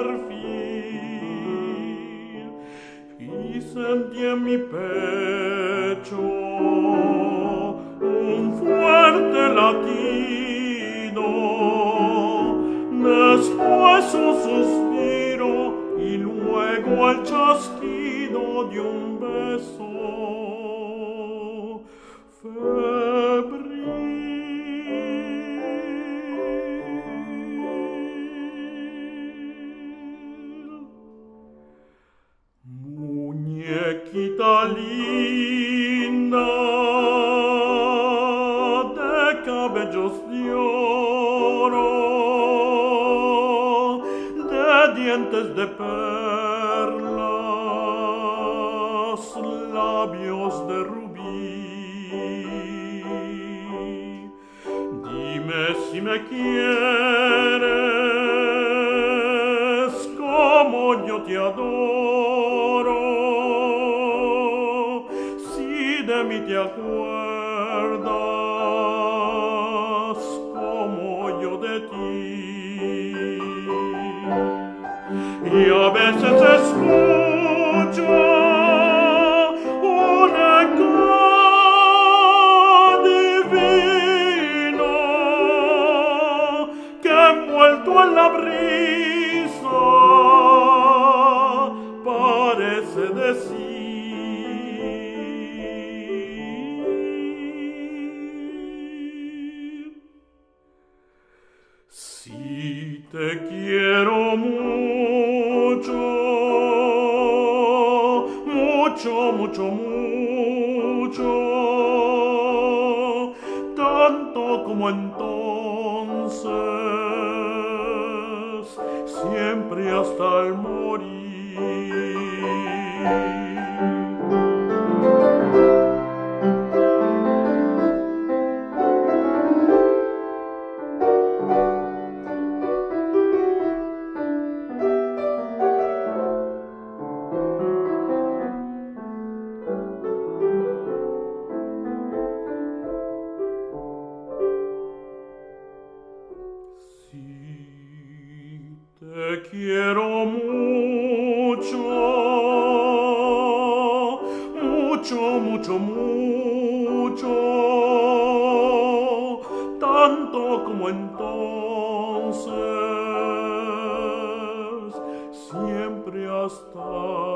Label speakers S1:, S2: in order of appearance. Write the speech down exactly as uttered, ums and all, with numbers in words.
S1: marfil, y sentí en mi pecho un fuerte latido, después un suspiro y luego el chasquido de un beso febril. Muñequita linda de cabellos de oro, de dientes de perlas, labios de rubí. Dime si me quieres como yo te adoro, si de mí te acuerdas como yo de ti. Y a veces escucho un eco divino que envuelto en la brisa parece decir: si te quiero mucho, mucho, mucho, mucho, tanto como entonces, siempre hasta el morir. Te quiero mucho, mucho, mucho, mucho, tanto como entonces, siempre hasta